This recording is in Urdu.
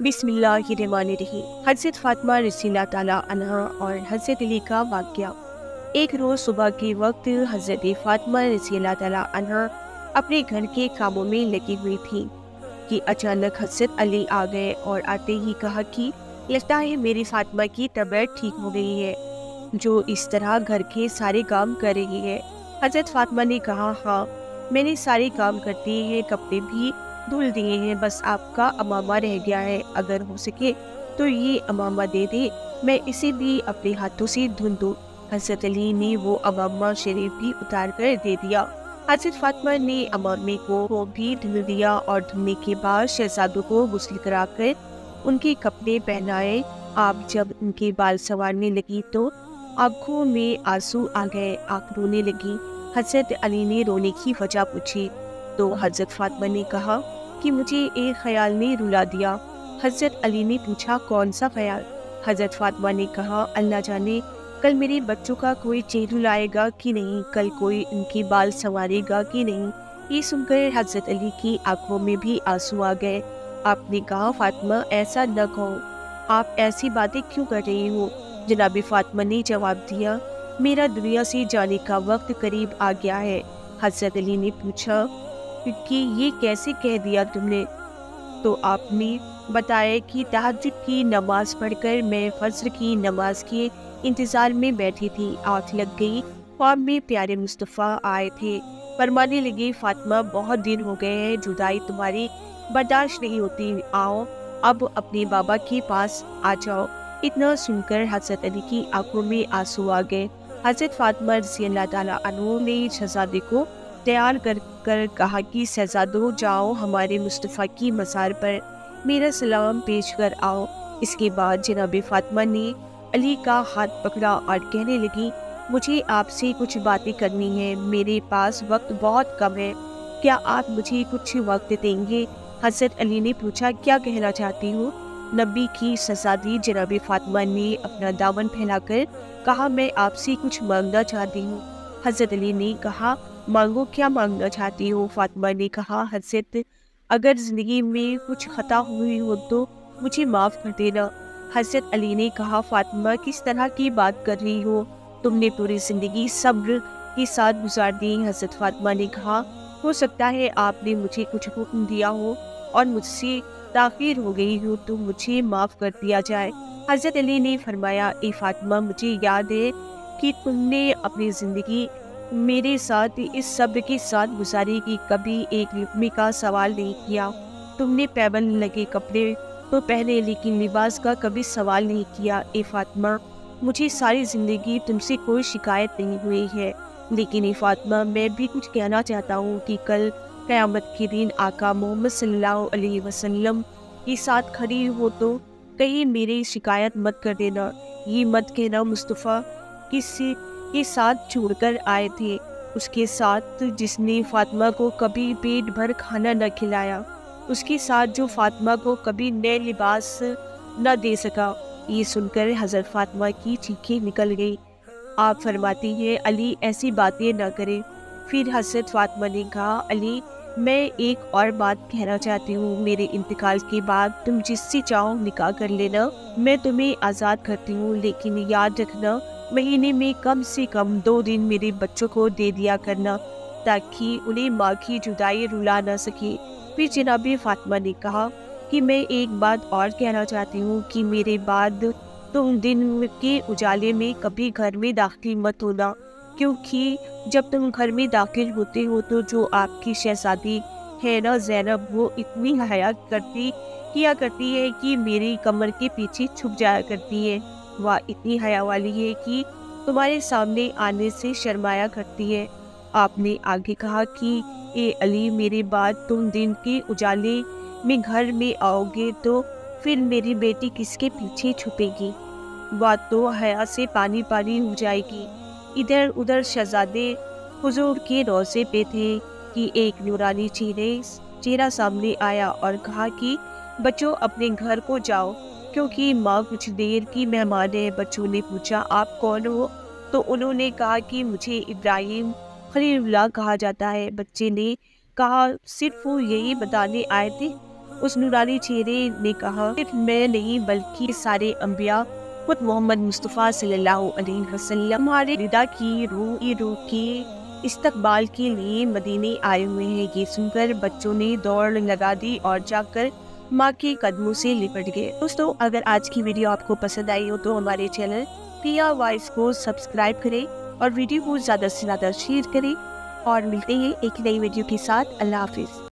بسم اللہ الرحمن الرحیم۔ حضرت فاطمہ رضی اللہ تعالیٰ عنہا اور حضرت علی کا واقعہ۔ ایک روز صبح کے وقت حضرت فاطمہ رضی اللہ تعالیٰ عنہا اپنے گھر کے کاموں میں لگی ہوئی تھی کہ اچانک حضرت علی آ گئے اور آتے ہی کہا کہ لگتا ہے میری فاطمہ کی طبیعت ٹھیک ہو گئی ہے، جو اس طرح گھر کے سارے کام کر رہی ہے۔ حضرت فاطمہ نے کہا، ہاں میں نے سارے کام کر دیے ہیں، کپڑے بھی دھل دیے ہیں، بس آپ کا امامہ رہ گیا ہے، اگر ہو سکے تو یہ امامہ دے دے، میں اسے بھی اپنے ہاتھوں سے دھل دوں۔ حضرت علی نے وہ امامہ شریف بھی اتار کر دے دیا۔ حضرت فاطمہ نے امامے کو بھی دھل دیا اور دھلنے کے بعد شہزادوں کو غسل کرا کر ان کے کپڑے پہنائے۔ آپ جب ان کے بال سنوارنے لگی تو آنکھوں میں آنسو آ گئے، آپ رونے لگی۔ حضرت علی نے رونے کی وجہ پوچھی تو حضرت فاطمہ نے کہا کہ مجھے ایک خیال نے رلا دیا۔ حضرت علی نے پوچھا، کون سا خیال؟ حضرت فاطمہ نے کہا، اللہ جانے کل میرے بچوں کا کوئی چہرہ لائے گا کہ نہیں، کل کوئی ان کے بال سنوارے گا کہ نہیں۔ یہ سن کر حضرت علی کی آنکھوں میں بھی آنسو آ گئے۔ آپ نے کہا، فاطمہ ایسا نہ کہو، آپ ایسی باتیں کیوں کر رہی ہو؟ جناب فاطمہ نے جواب دیا، میرا دنیا سے جانے کا وقت قریب آ گیا ہے۔ حضرت علی نے پوچھا کہ یہ کیسے کہہ دیا تم نے؟ تو آپ نے بتایا کہ تہجد کی نماز پڑھ کر میں فجر کی نماز کے انتظار میں بیٹھی تھی، آنکھ لگ گئی، خواب میں پیارے مصطفیٰ آئے تھے، فرمانے لگے، فاطمہ بہت دن ہو گئے ہیں، جدائی تمہاری برداشت نہیں ہوتی، آؤ اب اپنے بابا کے پاس آ جاؤ۔ اتنا سن کر حضرت علی کی آنکھوں میں آنسو آ گئے۔ حضرت فاطمہ رضی اللہ تعالیٰ عنہ نے شہزادے کو تیار کر کہا کہ شہزادوں جاؤ ہمارے مصطفیٰ کی مزار پر میرا سلام پیش کر آؤ۔ اس کے بعد جناب فاطمہ نے علی کا ہاتھ پکڑا اور کہنے لگی، مجھے آپ سے کچھ باتیں کرنی ہیں، میرے پاس وقت بہت کم ہے، کیا آپ مجھے کچھ وقت دیں گے؟ حضرت علی نے پوچھا، کیا کہنا چاہتی ہوں؟ نبی کی شہزادی جناب فاطمہ نے اپنا دامن پھیلا کر کہا، میں آپ سے کچھ مانگنا چاہتی ہوں۔ حضرت علی نے کہا، مانگو، کیا مانگنا چاہتی ہو؟ فاطمہ نے کہا، حضرت اگر زندگی میں کچھ خطا ہوئی ہو تو مجھے معاف کر دینا۔ حضرت علی نے کہا، فاطمہ کس طرح کی بات کر رہی ہو؟ تم نے پوری زندگی صبر کے ساتھ گزار دی۔ حضرت فاطمہ نے کہا، ہو سکتا ہے آپ نے مجھے کچھ حکم دیا ہو اور مجھ سے تاخیر ہو گئی ہو تو مجھے معاف کر دیا جائے۔ حضرت علی نے فرمایا، اے فاطمہ مجھے یاد ہے کہ تم نے اپنی زندگی میرے ساتھ اس صبر کے ساتھ گزاری کہ کبھی ایک لقمے کا سوال نہیں کیا، تم نے پیبند لگے کپڑے تو پہنے لیکن لباس کا کبھی سوال نہیں کیا۔ اے فاطمہ مجھے ساری زندگی تم سے کوئی شکایت نہیں ہوئی ہے، لیکن اے فاطمہ میں بھی کچھ کہنا چاہتا ہوں کہ کل قیامت کے دن آقا محمد صلی اللہ علیہ وسلم کے ساتھ کھڑی ہو تو کہیں میری شکایت مت کر دینا، یہ مت کہنا مصطفیٰ کسی کے ساتھ چھوڑ کر آئے تھے، اس کے ساتھ جس نے فاطمہ کو کبھی پیٹ بھر کھانا نہ کھلایا، اس کے ساتھ جو فاطمہ کو کبھی نئے لباس نہ دے سکا۔ یہ سن کر حضرت فاطمہ کی چیخیں نکل گئی۔ آپ فرماتی ہیں، علی ایسی باتیں نہ کرے۔ پھر حضرت فاطمہ نے کہا، علی میں ایک اور بات کہنا چاہتی ہوں، میرے انتقال کے بعد تم جس سے چاہو نکاح کر لینا، میں تمہیں آزاد کرتی ہوں، لیکن یاد رکھنا مہینے میں کم سے کم 2 دن میرے بچوں کو دے دیا کرنا تاکہ انہیں ماں کی جدائی رلا نہ سکے۔ پھر جناب فاطمہ نے کہا کہ میں ایک بات اور کہنا چاہتی ہوں کہ میرے بعد تم دن کے اجالے میں کبھی گھر میں داخل مت ہونا، کیونکہ جب تم گھر میں داخل ہوتے ہو تو جو آپ کی شہزادی ہے نا زینب، وہ اتنی حیا کیا کرتی ہے کہ میری کمر کے پیچھے چھپ جایا کرتی ہے، وہ اتنی حیا والی ہے کہ تمہارے سامنے آنے سے شرمایا کرتی ہے۔ آپ نے آگے کہا کہ اے علی میرے بعد تم دن کے اجالے میں گھر میں آؤ گے تو پھر میری بیٹی کس کے پیچھے چھپے گی؟ وہ تو حیا سے پانی پانی ہو جائے گی۔ ادھر ادھر شہزادے حضور کے روضے پہ تھے کہ ایک نورانی چہرہ سامنے آیا اور کہا کہ بچوں اپنے گھر کو جاؤ کیونکہ ماں کچھ دیر کی مہمان ہے۔ بچوں نے پوچھا، آپ کون ہو؟ تو انہوں نے کہا کہ مجھے ابراہیم خلیل اللہ کہا جاتا ہے۔ بچے نے کہا، صرف وہ یہی بتانے آئے تھے؟ اس نورانی چہرے نے کہا، صرف میں نہیں بلکہ سارے انبیاء، خود محمد مصطفیٰ صلی اللہ علیہ وسلم ہمارے رضا کی روح کے استقبال کے لیے مدینے آئے ہوئے ہیں۔ یہ سن کر بچوں نے دوڑ لگا دی اور جا کر ماں کے قدموں سے لپٹ گئے۔ دوستو، اگر آج کی ویڈیو آپ کو پسند آئی ہو تو ہمارے چینل پیا وائس کو سبسکرائب کریں اور ویڈیو کو زیادہ سے زیادہ شیئر کریں، اور ملتے ہیں ایک نئی ویڈیو کے ساتھ۔ اللہ حافظ۔